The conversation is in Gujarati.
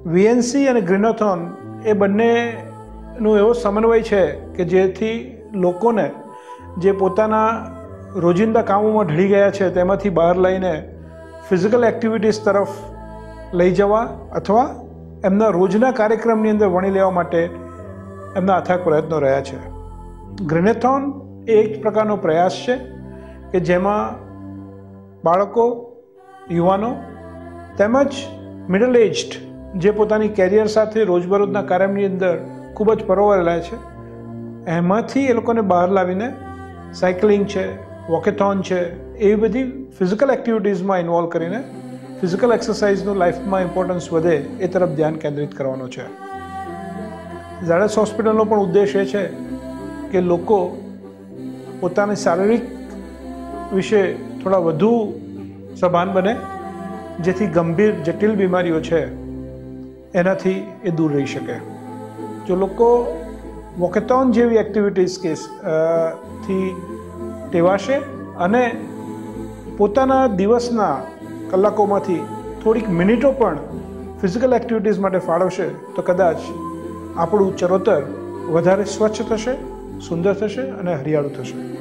વીએનસી અને ગ્રીનોથોન એ બંનેનો એવો સમન્વય છે કે જેથી લોકોને જે પોતાના રોજિંદા કામોમાં ઢળી ગયા છે તેમાંથી બહાર લઈને ફિઝિકલ એક્ટિવિટીઝ તરફ લઈ જવા અથવા એમના રોજના કાર્યક્રમની અંદર વણી લેવા માટે એમના અથાગ પ્રયત્નો રહ્યા છે. ગ્રીનેથોન એ એક પ્રકારનો પ્રયાસ છે કે જેમાં બાળકો, યુવાનો તેમજ મિડલ એજ્ડ જે પોતાની કેરિયર સાથે રોજબરોજના કાર્યની અંદર ખૂબ જ પરોવાયેલા છે એમાંથી એ લોકોને બહાર લાવીને સાયકલિંગ છે, વોકેથોન છે, એવી બધી ફિઝિકલ એક્ટિવિટીઝમાં ઇન્વોલ્વ કરીને ફિઝિકલ એક્સરસાઇઝનું લાઈફમાં ઇમ્પોર્ટન્સ વધે એ તરફ ધ્યાન કેન્દ્રિત કરવાનો છે. ઝાયડસ હોસ્પિટલનો પણ ઉદ્દેશ એ છે કે લોકો પોતાની શારીરિક વિશે થોડા વધુ સભાન બને જેથી ગંભીર જટિલ બીમારીઓ છે એનાથી એ દૂર રહી શકે. જો લોકો વોકેથોન જેવી એક્ટિવિટીઝ થી ટેવાશે અને પોતાના દિવસના કલાકોમાંથી થોડીક મિનિટો પણ ફિઝિકલ એક્ટિવિટીઝ માટે ફાળવશે તો કદાચ આપણું ચરોતર વધારે સ્વચ્છ થશે, સુંદર થશે અને હરિયાળું થશે.